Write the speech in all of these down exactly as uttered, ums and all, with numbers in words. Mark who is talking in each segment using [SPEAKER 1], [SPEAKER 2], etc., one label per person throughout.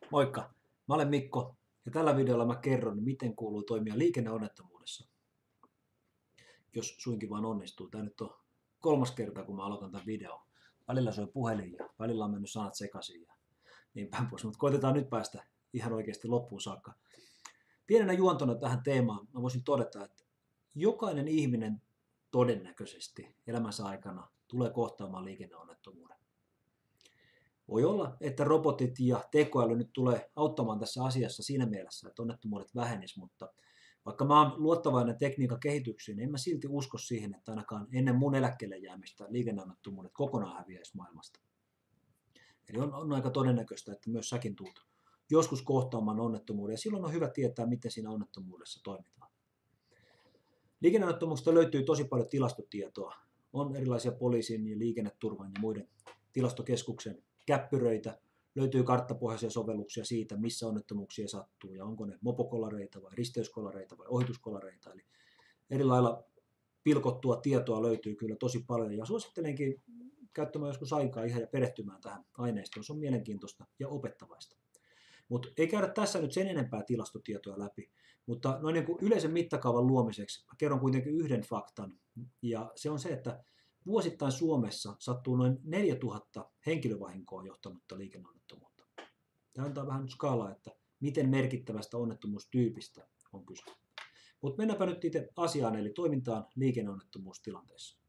[SPEAKER 1] Moikka, mä olen Mikko ja tällä videolla mä kerron, miten kuuluu toimia liikenneonnettomuudessa. Jos suinkin vaan onnistuu. Tää nyt on kolmas kerta, kun mä aloitan tämän videon. Välillä soi puhelin ja välillä on mennyt sanat sekaisin ja niin päin pois, mutta koitetaan nyt päästä ihan oikeasti loppuun saakka. Pienenä juontona tähän teemaan mä voisin todeta, että jokainen ihminen todennäköisesti elämänsä aikana tulee kohtaamaan liikenneonnettomuuden. Voi olla, että robotit ja tekoäly nyt tulee auttamaan tässä asiassa siinä mielessä, että onnettomuudet vähenis, mutta vaikka mä oon luottavainen tekniikan kehityksiin, niin en mä silti usko siihen, että ainakaan ennen mun eläkkeelle jäämistä liikenneonnettomuudet kokonaan häviäisi maailmasta. Eli on, on aika todennäköistä, että myös säkin tulet joskus kohtaamaan onnettomuuden, ja silloin on hyvä tietää, miten siinä onnettomuudessa toimitaan. Liikenneonnettomuuksista löytyy tosi paljon tilastotietoa. On erilaisia poliisin ja liikenneturvan ja muiden tilastokeskuksen käppyröitä, löytyy karttapohjaisia sovelluksia siitä, missä onnettomuuksia sattuu ja onko ne mopokolareita vai risteyskolareita vai ohituskolareita. Eli eri lailla pilkottua tietoa löytyy kyllä tosi paljon ja suosittelenkin käyttämään joskus aikaa ihan ja perehtymään tähän aineistoon. Se on mielenkiintoista ja opettavaista. Mutta ei käydä tässä nyt sen enempää tilastotietoja läpi, mutta noin niin kuin yleisen mittakaavan luomiseksi mä kerron kuitenkin yhden faktan ja se on se, että vuosittain Suomessa sattuu noin neljätuhatta henkilövahinkoa johtanutta liikenneonnettomuutta. Tämä antaa vähän skaalaa, että miten merkittävästä onnettomuustyypistä on kyse. Mutta mennäänpä nyt itse asiaan, eli toimintaan liikenneonnettomuustilanteessa.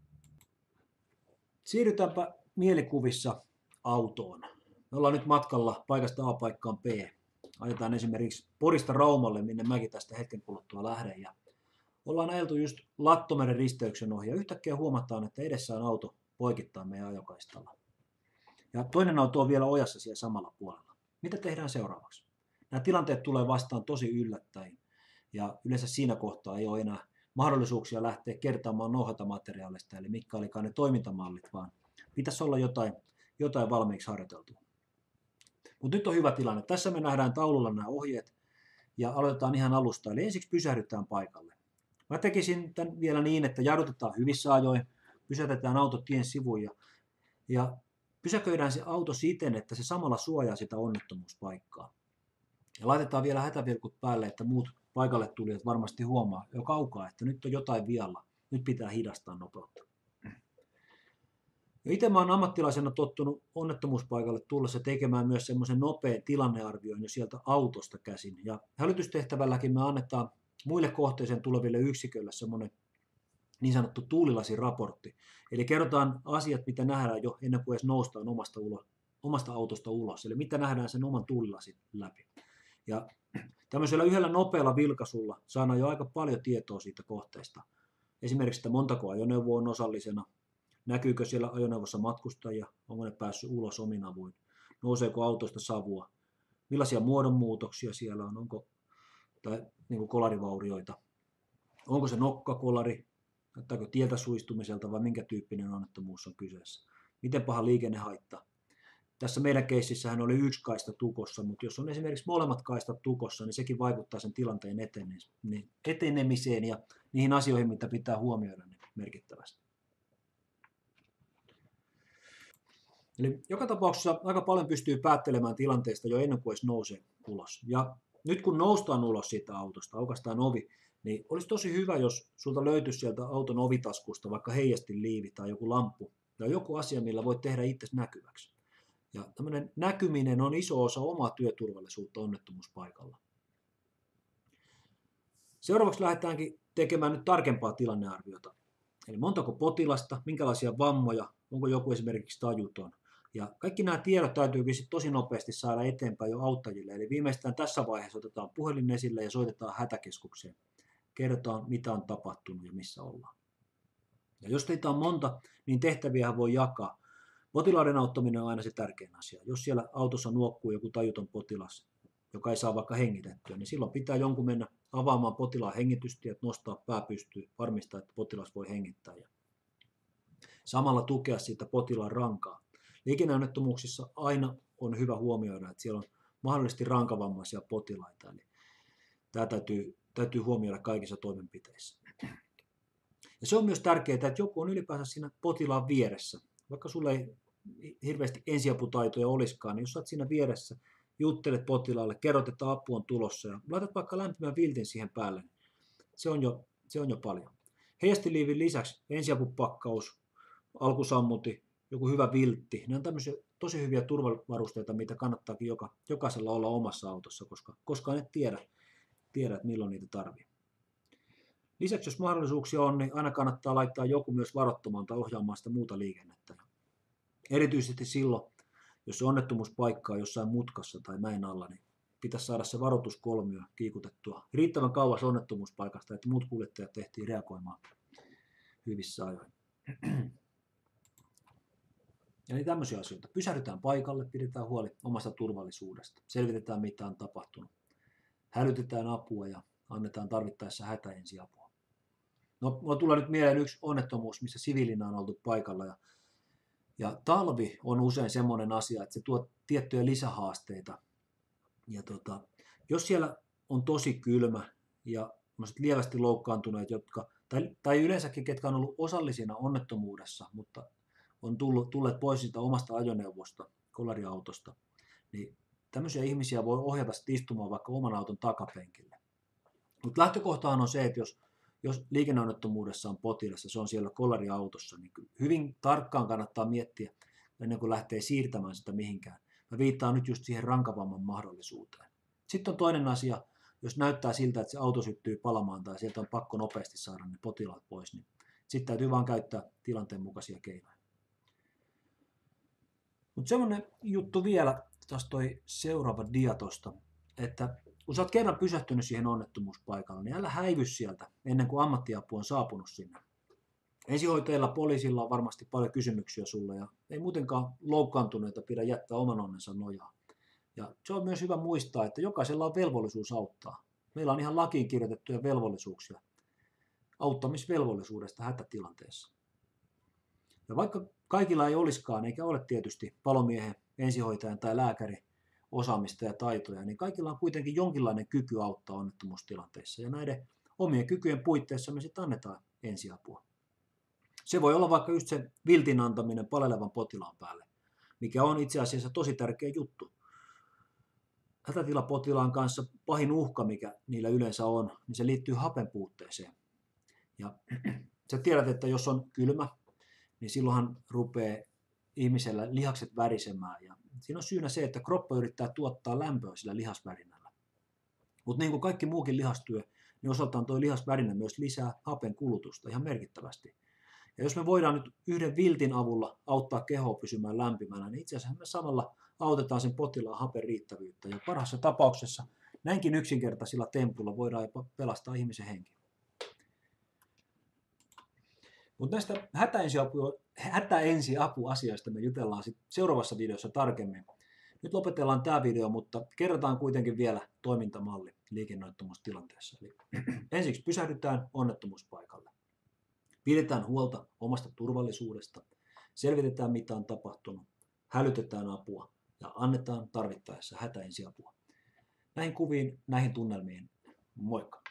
[SPEAKER 1] Siirrytäänpä mielikuvissa autoon. Me ollaan nyt matkalla paikasta A paikkaan B. Ajetaan esimerkiksi Porista Raumalle, minne mäkin tästä hetken kuluttua lähden. Ja ollaan ajeltu just Lattomeren risteyksen ohi ja yhtäkkiä huomataan, että edessä on auto poikittaa meidän ajokaistalla. Ja toinen auto on vielä ojassa siellä samalla puolella. Mitä tehdään seuraavaksi? Nämä tilanteet tulee vastaan tosi yllättäen ja yleensä siinä kohtaa ei ole enää mahdollisuuksia lähteä kertaamaan nouhata materiaalista, eli mitkä olikaan ne toimintamallit, vaan pitäisi olla jotain, jotain valmiiksi harjoiteltua. Mutta nyt on hyvä tilanne. Tässä me nähdään taululla nämä ohjeet ja aloitetaan ihan alusta, eli ensiksi pysähdytään paikalle. Mä tekisin tämän vielä niin, että jarrutetaan hyvissä ajoin, pysäytetään auto tien sivuun ja, ja pysäköidään se auto siten, että se samalla suojaa sitä onnettomuuspaikkaa. Ja laitetaan vielä hätävilkut päälle, että muut paikalle tulijat varmasti huomaa jo kaukaa, että nyt on jotain vialla, nyt pitää hidastaa nopeutta. Itse mä oon ammattilaisena tottunut onnettomuuspaikalle tullessa tekemään myös semmoisen nopean tilannearvioin jo sieltä autosta käsin. Ja hälytystehtävälläkin me annetaan muille kohteeseen tuleville yksiköille semmoinen niin sanottu tuulilasiraportti. Eli kerrotaan asiat, mitä nähdään jo ennen kuin edes noustaan omasta, ulos, omasta autosta ulos. Eli mitä nähdään sen oman tuulilasin läpi. Ja tämmöisellä yhdellä nopealla vilkaisulla saadaan jo aika paljon tietoa siitä kohteesta. Esimerkiksi, että montako ajoneuvoa on osallisena, näkyykö siellä ajoneuvossa matkustajia, onko ne päässyt ulos omin avuin, nouseeko autosta savua, millaisia muodonmuutoksia siellä on, onko tai niin kuin kolarivaurioita, onko se nokkakolari, näyttääkö tieltä suistumiselta vai minkä tyyppinen onnettomuus on kyseessä, miten paha liikennehaitta. Tässä meidän keississähän oli yksi kaista tukossa, mutta jos on esimerkiksi molemmat kaistat tukossa, niin sekin vaikuttaa sen tilanteen etenemiseen ja niihin asioihin, mitä pitää huomioida niin merkittävästi. Eli joka tapauksessa aika paljon pystyy päättelemään tilanteesta jo ennen kuin edes nousee ulos. Ja nyt kun noustaan ulos siitä autosta, aukaistaan ovi, niin olisi tosi hyvä, jos sulta löytyisi sieltä auton ovitaskusta vaikka heijastinliivi tai joku lamppu tai joku asia, millä voit tehdä itsesi näkyväksi. Ja tämmöinen näkyminen on iso osa omaa työturvallisuutta onnettomuuspaikalla. Seuraavaksi lähdetäänkin tekemään nyt tarkempaa tilannearviota. Eli montako potilasta, minkälaisia vammoja, onko joku esimerkiksi tajuton. Ja kaikki nämä tiedot täytyykin sitten tosi nopeasti saada eteenpäin jo auttajille. Eli viimeistään tässä vaiheessa otetaan puhelin esille ja soitetaan hätäkeskukseen. Kerrotaan, mitä on tapahtunut ja missä ollaan. Ja jos teitä on monta, niin tehtäviä voi jakaa. Potilaiden auttaminen on aina se tärkein asia. Jos siellä autossa nuokkuu joku tajuton potilas, joka ei saa vaikka hengitettyä, niin silloin pitää jonkun mennä avaamaan potilaan hengitystiet, nostaa pää pystyyn, varmistaa, että potilas voi hengittää ja samalla tukea siitä potilaan rankaa. Liikenneonnettomuuksissa aina on hyvä huomioida, että siellä on mahdollisesti rankavammaisia potilaita, eli tämä täytyy, täytyy huomioida kaikissa toimenpiteissä. Ja se on myös tärkeää, että joku on ylipäänsä siinä potilaan vieressä. Vaikka sulla ei hirveästi ensiaputaitoja olisikaan, niin jos olet siinä vieressä juttelet potilaalle, kerrot, että apu on tulossa ja laitat vaikka lämpimän viltin siihen päälle. Se on jo, se on jo paljon. Heijastiliivin lisäksi ensiapupakkaus, alkusammuti, joku hyvä viltti. Ne on tämmöisiä tosi hyviä turvavarusteita, mitä kannattaakin joka, jokaisella olla omassa autossa, koska koskaan et tiedä, tiedä, että milloin niitä tarvii. Lisäksi jos mahdollisuuksia on, niin aina kannattaa laittaa joku myös varoittamaan tai ohjaamaan sitä muuta liikennettä. Erityisesti silloin, jos se onnettomuuspaikka on jossain mutkassa tai mäen alla, niin pitäisi saada se varoituskolmio kiikutettua riittävän kauas onnettomuuspaikasta, että muut kuljettajat tehtiin reagoimaan hyvissä ajoin. Eli tämmöisiä asioita. Pysähdytään paikalle, pidetään huoli omasta turvallisuudesta, selvitetään mitä on tapahtunut, hälytetään apua ja annetaan tarvittaessa hätäensiapua. No, mulla tulee nyt mieleen yksi onnettomuus, missä siviilinä on oltu paikalla. Ja, ja talvi on usein semmoinen asia, että se tuo tiettyjä lisähaasteita. Ja tota, jos siellä on tosi kylmä ja lievästi loukkaantuneet, jotka, tai, tai yleensäkin ketkä on ollut osallisina onnettomuudessa, mutta on tullut, tulleet pois siitä omasta ajoneuvosta, kolariautosta, niin tämmöisiä ihmisiä voi ohjata istumaan vaikka oman auton takapenkille. Mutta lähtökohtahan on se, että jos, jos liikenneonnettomuudessa on potilas ja se on siellä kolariautossa, niin hyvin tarkkaan kannattaa miettiä ennen kuin lähtee siirtämään sitä mihinkään. Mä viittaan nyt just siihen rankavamman mahdollisuuteen. Sitten on toinen asia, jos näyttää siltä, että se auto syttyy palamaan tai sieltä on pakko nopeasti saada ne potilaat pois, niin sitten täytyy vaan käyttää tilanteen mukaisia keinoja. Mutta semmoinen juttu vielä, taas toi seuraava dia tosta, että kun sä oot kerran pysähtynyt siihen onnettomuuspaikalle, niin älä häivy sieltä ennen kuin ammattiapu on saapunut sinne. Ensihoitajilla, poliisilla on varmasti paljon kysymyksiä sulle ja ei muutenkaan loukkaantuneita pidä jättää oman onnensa nojaa. Ja se on myös hyvä muistaa, että jokaisella on velvollisuus auttaa. Meillä on ihan lakiin kirjoitettuja velvollisuuksia auttamisvelvollisuudesta hätätilanteessa. Ja vaikka kaikilla ei olisikaan, eikä ole tietysti palomiehen, ensihoitajan tai lääkäri osaamista ja taitoja, niin kaikilla on kuitenkin jonkinlainen kyky auttaa onnettomuustilanteissa. Ja näiden omien kykyjen puitteissa me sitten annetaan ensiapua. Se voi olla vaikka just se viltin antaminen palelevan potilaan päälle, mikä on itse asiassa tosi tärkeä juttu. Hätätilapotilaan kanssa pahin uhka, mikä niillä yleensä on, niin se liittyy hapen puutteeseen. Ja sä tiedät, että jos on kylmä, niin silloinhan rupeaa ihmisellä lihakset värisemään. Ja siinä on syynä se, että kroppa yrittää tuottaa lämpöä sillä lihasvärinällä. Mutta niin kuin kaikki muukin lihastyö, niin osaltaan tuo lihasvärinä myös lisää hapen kulutusta ihan merkittävästi. Ja jos me voidaan nyt yhden viltin avulla auttaa kehoa pysymään lämpimänä, niin itse asiassa me samalla autetaan sen potilaan hapen riittävyyttä. Ja parhaassa tapauksessa näinkin yksinkertaisilla tempuilla voidaan jopa pelastaa ihmisen henki. Mutta näistä hätäensiapu, hätäensiapuasioista me jutellaan sit seuraavassa videossa tarkemmin. Nyt lopetellaan tämä video, mutta kerrotaan kuitenkin vielä toimintamalli liikenneonnettomuustilanteessa. Eli ensiksi pysähdytään onnettomuuspaikalle. Pidetään huolta omasta turvallisuudesta, selvitetään mitä on tapahtunut, hälytetään apua ja annetaan tarvittaessa hätäensiapua. Näihin kuviin, näihin tunnelmiin, moikka!